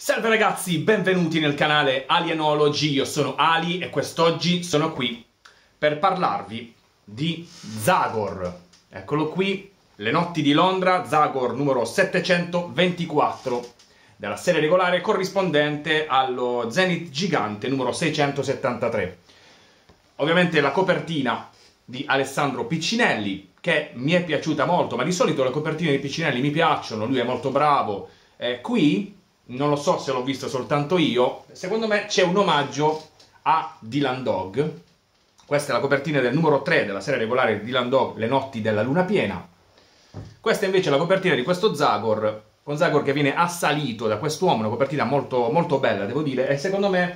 Salve ragazzi, benvenuti nel canale Alienology, io sono Ali e quest'oggi sono qui per parlarvi di Zagor. Eccolo qui, Le notti di Londra, Zagor numero 724 della serie regolare corrispondente allo Zenith Gigante numero 673. Ovviamente la copertina di Alessandro Piccinelli, che mi è piaciuta molto, ma di solito le copertine di Piccinelli mi piacciono, lui è molto bravo. Qui non lo so se l'ho visto soltanto io, secondo me c'è un omaggio a Dylan Dog. Questa è la copertina del numero 3 della serie regolare di Dylan Dog, Le notti della luna piena. Questa invece è la copertina di questo Zagor, con Zagor che viene assalito da quest'uomo, una copertina molto, molto bella, devo dire, e secondo me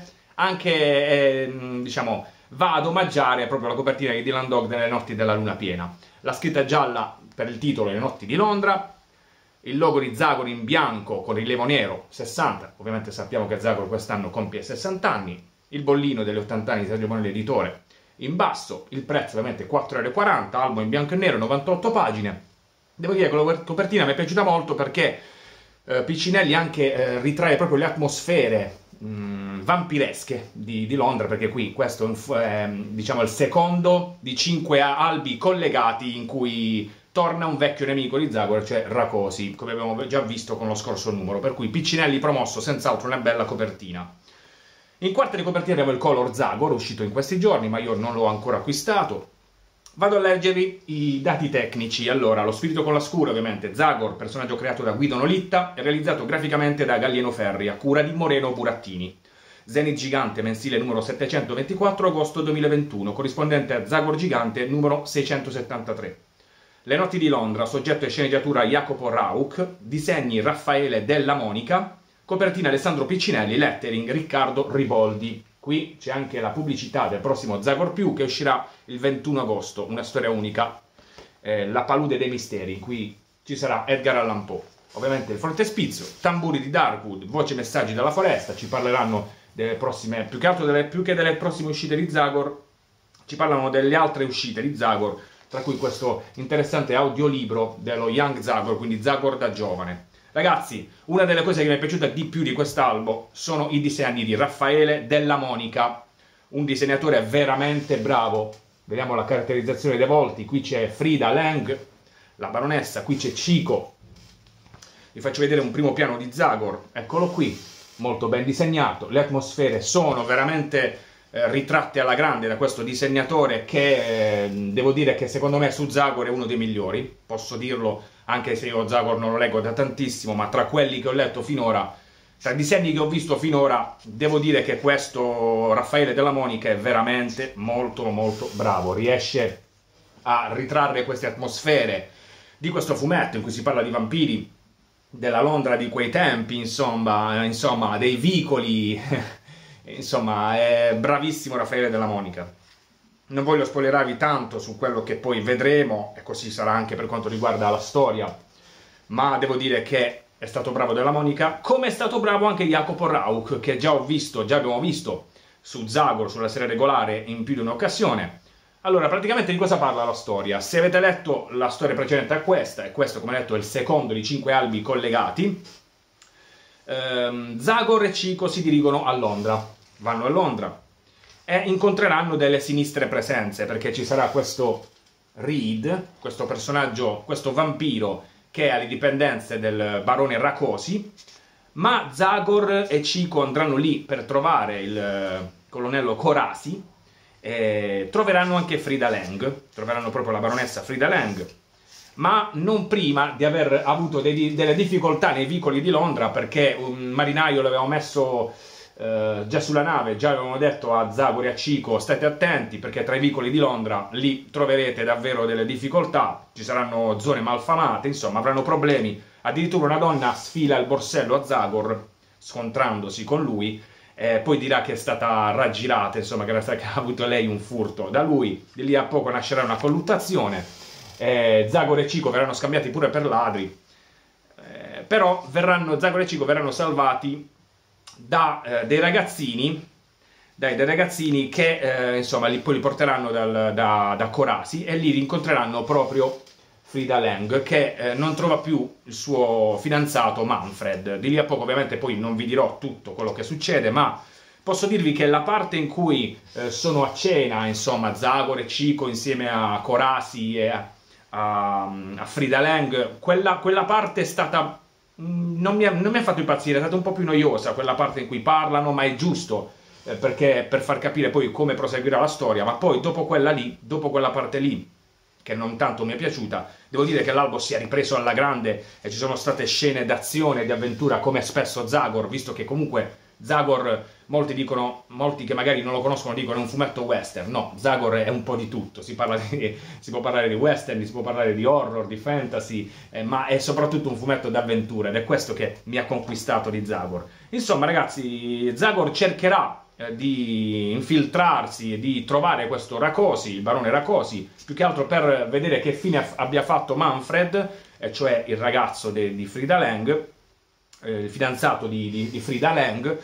anche, diciamo, va ad omaggiare proprio la copertina di Dylan Dog delle notti della luna piena. La scritta gialla per il titolo Le notti di Londra, il logo di Zagor in bianco con rilievo nero, 60, ovviamente sappiamo che Zagor quest'anno compie 60 anni, il bollino degli 80 anni di Sergio Bonelli editore in basso, il prezzo ovviamente 4,40 €, albo in bianco e nero, 98 pagine. Devo dire che la copertina mi è piaciuta molto perché Piccinelli anche ritrae proprio le atmosfere vampiresche di Londra, perché qui questo è diciamo il secondo di 5 albi collegati in cui torna un vecchio nemico di Zagor, cioè Rakosi, come abbiamo già visto con lo scorso numero, per cui Piccinelli promosso senz'altro una bella copertina. In quarta di copertina abbiamo il Color Zagor, uscito in questi giorni, ma io non l'ho ancora acquistato. Vado a leggervi i dati tecnici. Allora, lo spirito con la scura, ovviamente, Zagor, personaggio creato da Guido Nolitta e realizzato graficamente da Gallieno Ferri, a cura di Moreno Burattini. Zenith Gigante, mensile numero 724, agosto 2021, corrispondente a Zagor Gigante numero 673. Le notti di Londra, soggetto e sceneggiatura Jacopo Rauch, disegni Raffaele Della Monica, copertina Alessandro Piccinelli, lettering Riccardo Riboldi. Qui c'è anche la pubblicità del prossimo Zagor Più che uscirà il 21 agosto, una storia unica, La palude dei misteri. Qui ci sarà Edgar Allan Poe. Ovviamente il frontespizio, tamburi di Darkwood, voce messaggi dalla foresta, ci parleranno delle prossime, più che delle prossime uscite di Zagor, ci parlano delle altre uscite di Zagor, tra cui questo interessante audiolibro dello Young Zagor, quindi Zagor da giovane. Ragazzi, una delle cose che mi è piaciuta di più di quest'albo sono i disegni di Raffaele Della Monica, un disegnatore veramente bravo. Vediamo la caratterizzazione dei volti, qui c'è Frida Lang, la baronessa, qui c'è Chico. Vi faccio vedere un primo piano di Zagor, eccolo qui, molto ben disegnato, le atmosfere sono veramente ritratte alla grande da questo disegnatore che devo dire che secondo me su Zagor è uno dei migliori, posso dirlo anche se io Zagor non lo leggo da tantissimo, ma tra quelli che ho letto finora, tra i disegni che ho visto finora, devo dire che questo Raffaele Della Monica è veramente molto molto bravo, riesce a ritrarre queste atmosfere di questo fumetto in cui si parla di vampiri, della Londra di quei tempi, insomma dei vicoli. Insomma, è bravissimo Raffaele Della Monica. Non voglio spoilerarvi tanto su quello che poi vedremo, e così sarà anche per quanto riguarda la storia, ma devo dire che è stato bravo Della Monica, come è stato bravo anche Jacopo Rauch, che già abbiamo visto su Zagor, sulla serie regolare, in più di un'occasione. Allora, praticamente di cosa parla la storia? Se avete letto la storia precedente a questa, e questo, come detto, è il secondo di 5 albi collegati, Zagor e Chico si dirigono a Londra. Vanno a Londra e incontreranno delle sinistre presenze, perché ci sarà questo Reed, questo personaggio, questo vampiro che ha le dipendenze del barone Rakosi, ma Zagor e Chico andranno lì per trovare il colonnello Corasi e troveranno anche Frida Lang, troveranno proprio la baronessa Frida Lang, ma non prima di aver avuto delle difficoltà nei vicoli di Londra, perché un marinaio l'aveva messo già sulla nave. Già avevamo detto a Zagor e a Chico state attenti perché tra i vicoli di Londra lì troverete davvero delle difficoltà, ci saranno zone malfamate, insomma avranno problemi. Addirittura una donna sfila il borsello a Zagor scontrandosi con lui, poi dirà che è stata raggirata, insomma che ha avuto lei un furto da lui. Di lì a poco nascerà una colluttazione, Zagor e Chico verranno scambiati pure per ladri, però Zagor e Chico verranno salvati da dei ragazzini che insomma poi li porteranno da Corasi, e lì rincontreranno proprio Frida Lang, che non trova più il suo fidanzato Manfred. Di lì a poco ovviamente poi non vi dirò tutto quello che succede, ma posso dirvi che la parte in cui sono a cena, insomma, Zagor e Chico insieme a Corasi e a Frida Lang, quella parte è stata... non mi ha fatto impazzire, è stata un po' più noiosa quella parte in cui parlano, ma è giusto, perché per far capire poi come proseguirà la storia. Ma poi dopo quella lì, dopo quella parte lì, che non tanto mi è piaciuta, devo dire che l'albo si è ripreso alla grande e ci sono state scene d'azione e di avventura come spesso Zagor, visto che comunque Zagor, molti che magari non lo conoscono dicono è un fumetto western. No, Zagor è un po' di tutto, si può parlare di western, si può parlare di horror, di fantasy, ma è soprattutto un fumetto d'avventura, ed è questo che mi ha conquistato di Zagor. Insomma ragazzi, Zagor cercherà di infiltrarsi e di trovare questo Rakosi, il barone Rakosi, più che altro per vedere che fine abbia fatto Manfred, cioè il ragazzo di Frida Lang, il fidanzato di Frida Lang,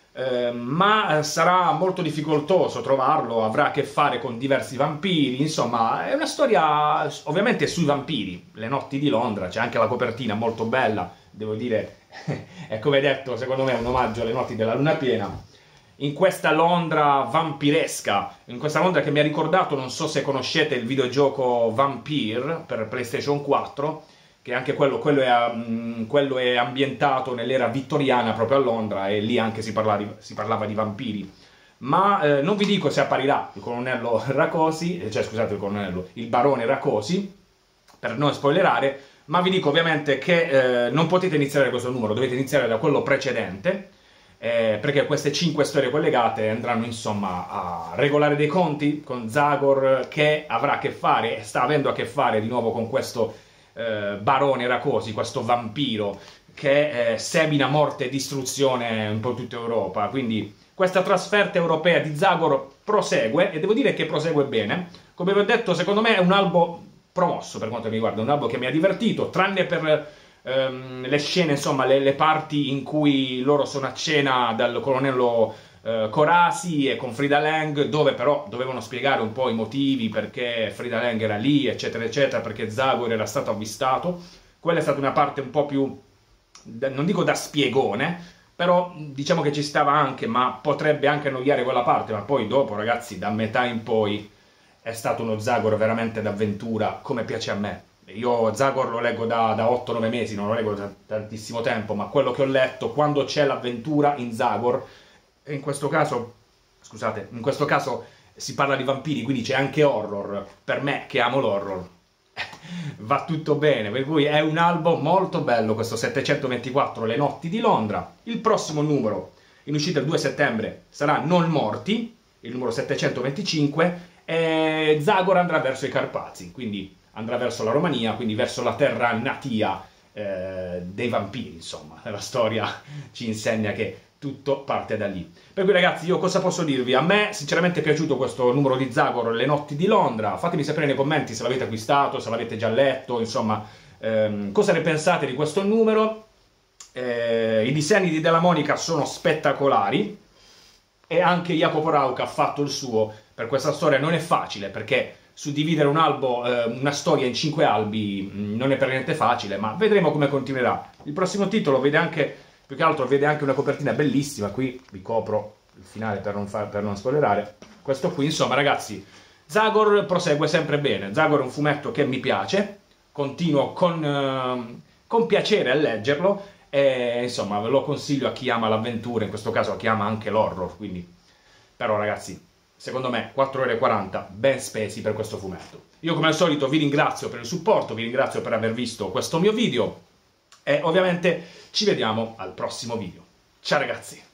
ma sarà molto difficoltoso trovarlo, avrà a che fare con diversi vampiri, insomma è una storia ovviamente sui vampiri, le notti di Londra, c'è anche la copertina molto bella, devo dire, è come detto, secondo me è un omaggio alle notti della luna piena, in questa Londra vampiresca, in questa Londra che mi ha ricordato, non so se conoscete il videogioco Vampire per PlayStation 4, che anche quello è ambientato nell'era vittoriana proprio a Londra, e lì anche si parlava di vampiri. Ma non vi dico se apparirà il colonnello Rakosi, cioè scusate, il barone Rakosi, per non spoilerare, ma vi dico ovviamente che non potete iniziare da questo numero, dovete iniziare da quello precedente, perché queste 5 storie collegate andranno insomma a regolare dei conti con Zagor, che avrà a che fare, e sta avendo a che fare di nuovo con questo barone Rakosi, questo vampiro che semina morte e distruzione un po' tutta Europa. Quindi questa trasferta europea di Zagor prosegue, e devo dire che prosegue bene. Come vi ho detto, secondo me è un albo promosso per quanto mi riguarda, un albo che mi ha divertito, tranne per le scene, insomma, le parti in cui loro sono a cena dal colonnello Corasi e con Frida Lang, dove però dovevano spiegare un po' i motivi perché Frida Lang era lì, eccetera eccetera, perché Zagor era stato avvistato. Quella è stata una parte un po' più, non dico da spiegone, però diciamo che ci stava anche, ma potrebbe anche annoiare quella parte. Ma poi dopo, ragazzi, da metà in poi è stato uno Zagor veramente d'avventura, come piace a me. Io Zagor lo leggo da 8-9 mesi, non lo leggo da tantissimo tempo, ma quello che ho letto, quando c'è l'avventura in Zagor, e in questo caso, scusate, in questo caso si parla di vampiri, quindi c'è anche horror, per me che amo l'horror, va tutto bene, per cui è un albo molto bello questo 724, Le notti di Londra. Il prossimo numero, in uscita il 2 settembre, sarà Non morti, il numero 725, e Zagor andrà verso i Carpazi, quindi andrà verso la Romania, quindi verso la terra natia dei vampiri, insomma. La storia ci insegna che tutto parte da lì. Per cui ragazzi, io cosa posso dirvi? A me sinceramente è piaciuto questo numero di Zagor, Le notti di Londra. Fatemi sapere nei commenti se l'avete acquistato, se l'avete già letto, insomma, cosa ne pensate di questo numero. I disegni di Della Monica sono spettacolari, e anche Jacopo Rauca ha fatto il suo per questa storia. Non è facile, perché suddividere un albo, una storia in 5 albi non è per niente facile, ma vedremo come continuerà. Il prossimo titolo vede anche, più che altro vede anche una copertina bellissima, qui vi copro il finale per non spoilerare, questo qui. Insomma ragazzi, Zagor prosegue sempre bene, Zagor è un fumetto che mi piace, continuo con piacere a leggerlo, e insomma ve lo consiglio a chi ama l'avventura, in questo caso a chi ama anche l'horror, quindi. Però ragazzi, secondo me 4 ore e 40 ben spesi per questo fumetto. Io come al solito vi ringrazio per il supporto, vi ringrazio per aver visto questo mio video, e ovviamente ci vediamo al prossimo video. Ciao ragazzi!